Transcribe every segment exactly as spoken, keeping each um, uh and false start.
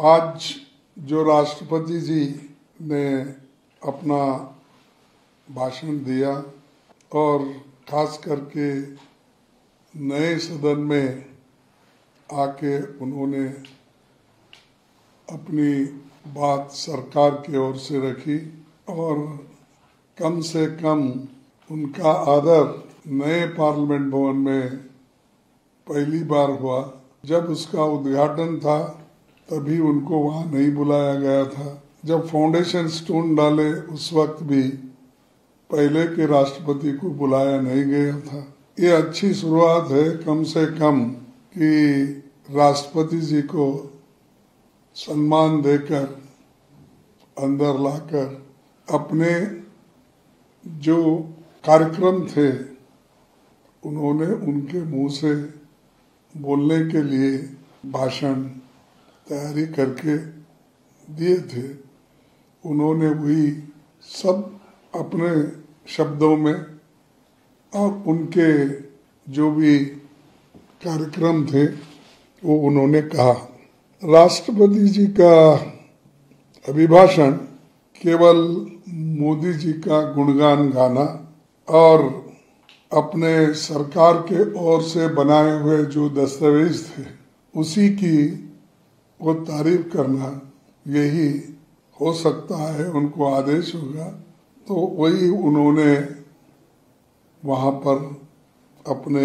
आज जो राष्ट्रपति जी ने अपना भाषण दिया और खास करके नए सदन में आके उन्होंने अपनी बात सरकार की ओर से रखी और कम से कम उनका आदर नए पार्लियामेंट भवन में पहली बार हुआ। जब उसका उद्घाटन था तभी उनको वहां नहीं बुलाया गया था। जब फाउंडेशन स्टोन डाले उस वक्त भी पहले के राष्ट्रपति को बुलाया नहीं गया था। ये अच्छी शुरुआत है कम से कम कि राष्ट्रपति जी को सम्मान देकर अंदर लाकर अपने जो कार्यक्रम थे उन्होंने उनके मुंह से बोलने के लिए भाषण तैयारी करके दिए थे। उन्होंने वही सब अपने शब्दों में और उनके जो भी कार्यक्रम थे वो उन्होंने कहा। राष्ट्रपति जी का अभिभाषण केवल मोदी जी का गुणगान गाना और अपने सरकार के ओर से बनाए हुए जो दस्तावेज थे उसी की वो तारीफ करना, यही हो सकता है उनको आदेश होगा। तो वही उन्होंने वहां पर अपने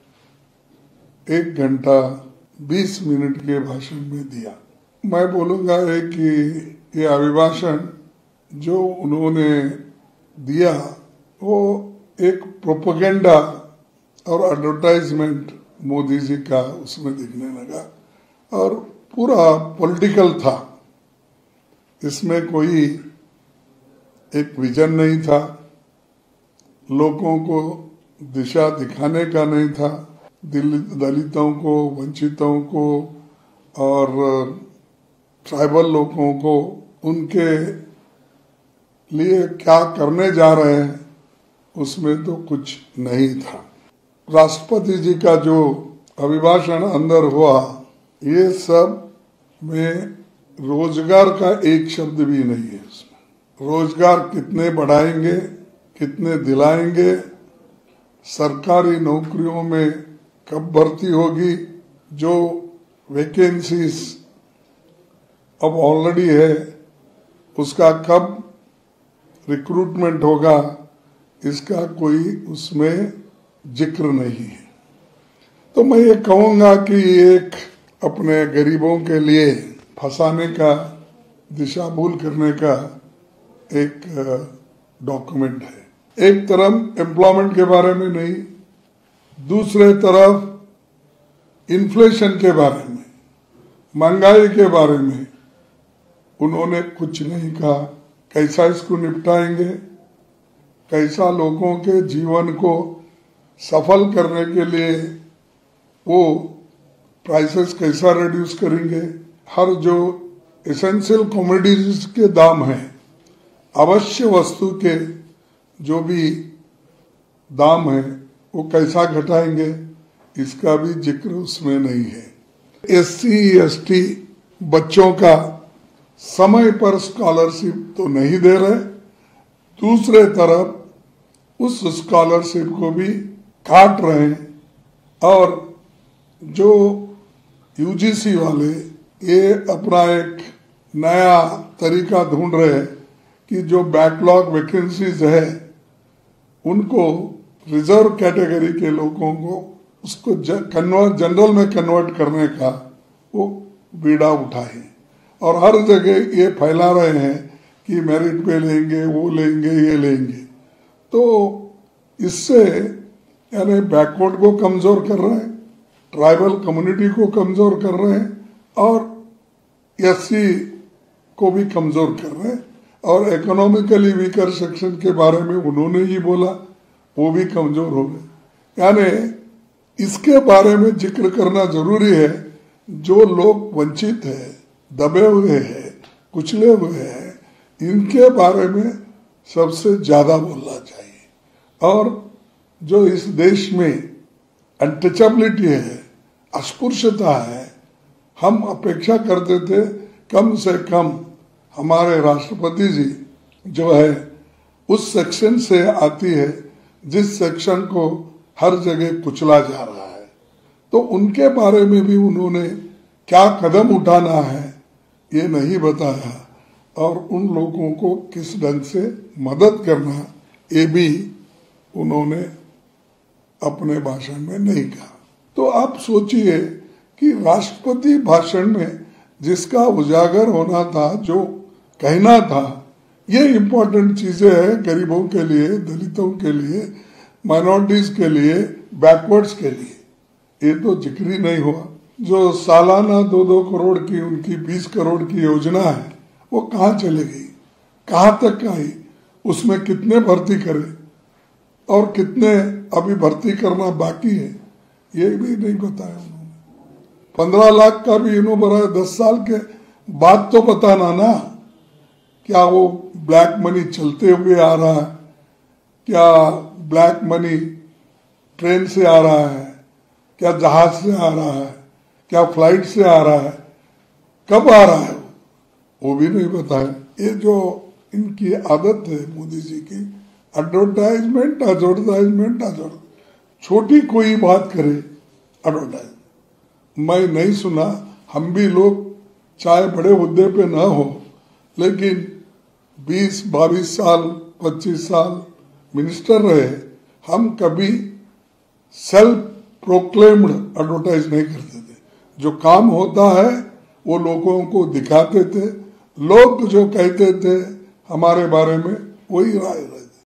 एक घंटा बीस मिनट के भाषण में दिया। मैं बोलूँगा है कि ये अभिभाषण जो उन्होंने दिया वो एक प्रोपेगेंडा और एडवर्टाइजमेंट मोदी जी का उसमें दिखने लगा और पूरा पॉलिटिकल था। इसमें कोई एक विजन नहीं था, लोगों को दिशा दिखाने का नहीं था, दलितों को, वंचितों को और ट्राइबल लोगों को उनके लिए क्या करने जा रहे हैं उसमें तो कुछ नहीं था। राष्ट्रपति जी का जो अभिभाषण अंदर हुआ ये सब में रोजगार का एक शब्द भी नहीं है। उसमें रोजगार कितने बढ़ाएंगे, कितने दिलाएंगे, सरकारी नौकरियों में कब भर्ती होगी, जो वैकेंसीज अब ऑलरेडी है उसका कब रिक्रूटमेंट होगा, इसका कोई उसमें जिक्र नहीं है। तो मैं ये कहूँगा कि एक अपने गरीबों के लिए फंसाने का, दिशा भूल करने का एक डॉक्यूमेंट है। एक तरफ एम्प्लॉयमेंट के बारे में नहीं, दूसरे तरफ इन्फ्लेशन के बारे में, महंगाई के बारे में उन्होंने कुछ नहीं कहा। कैसा इसको निपटाएंगे, कैसा लोगों के जीवन को सफल करने के लिए वो प्राइसेस कैसा रिड्यूस करेंगे, हर जो एसेंशियल कमोडिटीज के दाम हैं, अवश्य वस्तु के जो भी दाम है वो कैसा घटाएंगे, इसका भी जिक्र उसमें नहीं है। एससी एसटी बच्चों का समय पर स्कॉलरशिप तो नहीं दे रहे, दूसरे तरफ उस स्कॉलरशिप को भी काट रहे हैं और जो यूजीसी वाले ये अपना एक नया तरीका ढूंढ रहे हैं कि जो बैकलॉग वैकेंसीज है उनको रिजर्व कैटेगरी के लोगों को उसको कन्वर्ट जनरल में कन्वर्ट करने का वो बीड़ा उठाए और हर जगह ये फैला रहे हैं कि मेरिट पे लेंगे, वो लेंगे, ये लेंगे। तो इससे यानी बैकवर्ड को कमजोर कर रहे हैं, ट्राइबल कम्युनिटी को कमजोर कर रहे हैं और एससी को भी कमजोर कर रहे हैं और इकोनॉमिकली वीकर सेक्शन के बारे में उन्होंने ही बोला, वो भी कमजोर हो गए। यानी इसके बारे में जिक्र करना जरूरी है। जो लोग वंचित है, दबे हुए हैं, कुचले हुए हैं, इनके बारे में सबसे ज्यादा बोलना चाहिए। और जो इस देश में अनटचेबिलिटी है, अस्पृश्यता है, हम अपेक्षा करते थे कम से कम हमारे राष्ट्रपति जी जो है उस सेक्शन से आती है जिस सेक्शन को हर जगह कुचला जा रहा है, तो उनके बारे में भी उन्होंने क्या कदम उठाना है ये नहीं बताया और उन लोगों को किस ढंग से मदद करना ये भी उन्होंने अपने भाषण में नहीं कहा। तो आप सोचिए कि राष्ट्रपति भाषण में जिसका उजागर होना था, जो कहना था, ये इम्पोर्टेंट चीजें हैं गरीबों के लिए, दलितों के लिए, माइनॉरिटीज के लिए, बैकवर्ड्स के लिए, ये तो जिक्र ही नहीं हुआ। जो सालाना दो दो करोड़ की उनकी बीस करोड़ की योजना है वो कहाँ चली गई, कहाँ तक आई, उसमें कितने भर्ती करे और कितने अभी भर्ती करना बाकी है ये भी नहीं बताया उन्होंने। पंद्रह लाख का भी इन्हों भरा, दस साल के बाद तो बताना ना, क्या वो ब्लैक मनी चलते हुए आ रहा है, क्या ब्लैक मनी ट्रेन से आ रहा है, क्या जहाज से आ रहा है, क्या फ्लाइट से आ रहा है, कब आ रहा है वो भी नहीं बताया। ये जो इनकी आदत है मोदी जी की, एडवर्टाइजमेंट एडवर्टाइजमेंट एडवर्टाइजमेंट, छोटी कोई बात करे एडवर्टाइजमेंट। मैं नहीं सुना, हम भी लोग चाहे बड़े हुद्दे पे ना हो लेकिन बीस बाईस साल पच्चीस साल मिनिस्टर रहे, हम कभी सेल्फ प्रोक्लेम्ड एडवर्टाइज नहीं करते थे। जो काम होता है वो लोगों को दिखाते थे, लोग जो कहते थे हमारे बारे में वही राय